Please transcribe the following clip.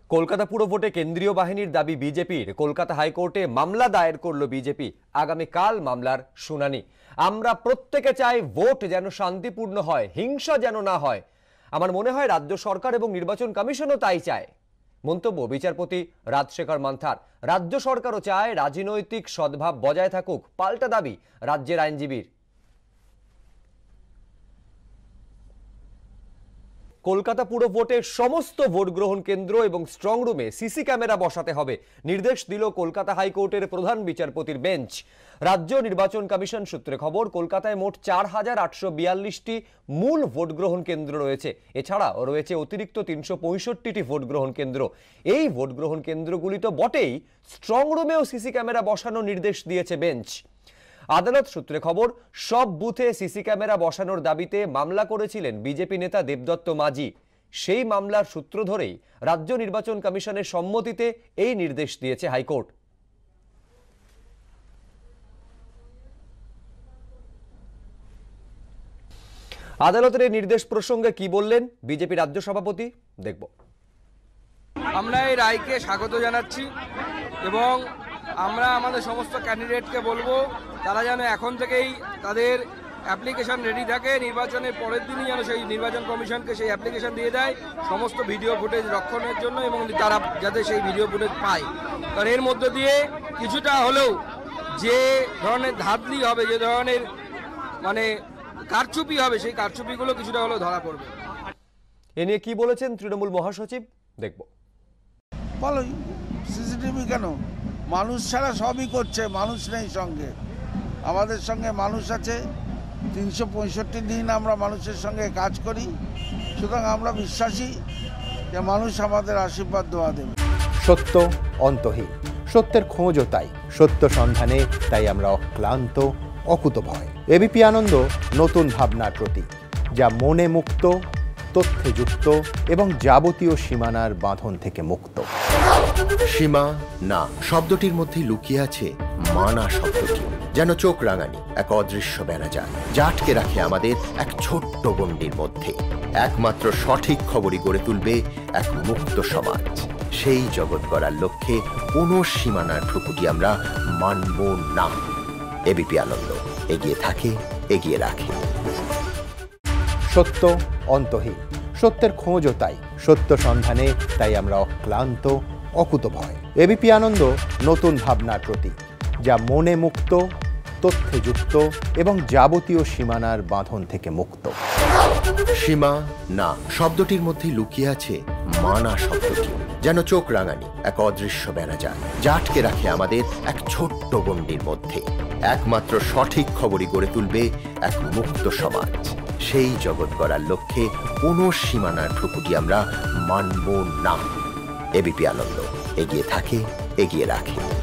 কলকাতা পুর ভোটে কেন্দ্রীয় বাহিনীর দাবি বিজেপির। কলকাতা হাইকোর্টে মামলা দায়ের করল বিজেপি। আগামীকাল মামলার শুনানি। আমরা প্রত্যেকে চাই ভোট যেন শান্তিপূর্ণ হয়, হিংসা যেন না হয়। আমার মনে হয় রাজ্য সরকার এবং নির্বাচন কমিশনও তাই চায়। মন্তব্য বিচারপতি রাজশেখর মান্থার। রাজ্য সরকারও চায় রাজনৈতিক সদ্ভাব বজায় থাকুক, পাল্টা দাবি রাজ্যের আইনজীবীর। কলকাতা পুর ভোটের সমস্ত ভোট গ্রহণ কেন্দ্র এবং স্ট্রং রুমে সিসি ক্যামেরা বসাতে হবে, নির্দেশ দিল কলকাতা হাইকোর্টের প্রধান বিচারপতির বেঞ্চ। রাজ্য নির্বাচন কমিশন সূত্রে খবর, কলকাতায় মোট 4842টি মূল ভোট গ্রহণ কেন্দ্র রয়েছে। এছাড়াও রয়েছে অতিরিক্ত 365টি ভোট গ্রহণ কেন্দ্র। এই ভোট গ্রহণ কেন্দ্রগুলি তো বটেই, স্ট্রং রুমেও সিসি ক্যামেরা বসানোর নির্দেশ দিয়েছে বেঞ্চ। আদালত সূত্রে খবর, সব বুথে সিসি ক্যামেরা বসানোর দাবিতে মামলা করেছিলেন বিজেপি নেতা দেবদত্ত মাঝি। সেই মামলার সূত্র ধরেই রাজ্য নির্বাচন কমিশনের সম্মতিতে এই নির্দেশ দিয়েছে হাইকোর্ট। আদালতের এই নির্দেশ প্রসঙ্গে কি বললেন বিজেপি রাজ্য সভাপতি, দেখব। আমরা এই রায়কে স্বাগত জানাচ্ছি এবং আমরা আমাদের সমস্ত ক্যান্ডিডেটকে বলবো তারা যেন এখন থেকেই তাদের অ্যাপ্লিকেশন রেডি থাকে, নির্বাচনের পরের দিনই যেন সেই নির্বাচন কমিশনকে সেই অ্যাপ্লিকেশন দিয়ে দেয় সমস্ত ভিডিও ফুটেজ রক্ষণের জন্য, এবং তারা যাতে সেই ভিডিও ফুটেজ পায়। কারণ এর মধ্য দিয়ে কিছুটা হলেও যে ধরনের ধাঁধলি হবে, যে ধরনের কারচুপি হবে, সেই কারচুপিগুলো কিছুটা হলেও ধরা পড়বে। এ নিয়ে কি বলেছেন তৃণমূল মহাসচিব, দেখব। বলো সিসিটিভি কেন? মানুষ ছাড়া সবই করছে, মানুষ নেই সঙ্গে। আমাদের সঙ্গে মানুষ আছে, 365 দিন আমরা মানুষের সঙ্গে কাজ করি। সুতরাং আমরা বিশ্বাসী যে মানুষ আমাদের আশীর্বাদ দোয়া দেবে। সত্য অন্তহীন, সত্যের খোঁজও তাই, সত্য সন্ধানে তাই আমরা অক্লান্ত, অকুতভয়। এবিপি আনন্দ নতুন ভাবনার প্রতীক, যা মনে মুক্ত, তথ্যে যুক্ত এবং যাবতীয় সীমানার বাঁধন থেকে মুক্ত। সীমা না শব্দটির মধ্যে লুকিয়ে আছে মানা শব্দটি, যেন চোখ রাঙানি এক অদৃশ্য বেড়াজাল, যা আটকে রাখে আমাদের এক ছোট্ট গণ্ডির মধ্যে। একমাত্র সঠিক খবরই গড়ে তুলবে এক মুক্ত সমাজ। সেই জগৎ গড়ার লক্ষ্যে কোনো সীমানার ঠুকুটি আমরা মানব না। এবিপি আনন্দ এগিয়ে থাকে, এগিয়ে রাখে। সত্য অন্তহীন, সত্যের খোঁজও তাই, সত্য সন্ধানে তাই আমরা অক্লান্ত, অকুতভয়। এবিপি আনন্দ নতুন ভাবনার প্রতীক, যা মনে মুক্ত, তথ্যে যুক্ত এবং যাবতীয় সীমানার বাঁধন থেকে মুক্ত। সীমা না শব্দটির মধ্যে লুকিয়ে আছে মানা শব্দটি, যেন চোখ রাঙানি এক অদৃশ্য বেড়াজাল, যা আটকে রাখে আমাদের এক ছোট্ট গণ্ডির মধ্যে। একমাত্র সঠিক খবরই গড়ে তুলবে এক মুক্ত সমাজ। সেই জগৎ গড়ার লক্ষ্যে কোনো সীমানার ঠুকুটি আমরা মানব না। এবিপি আনন্দ এগিয়ে থাকে, এগিয়ে রাখে।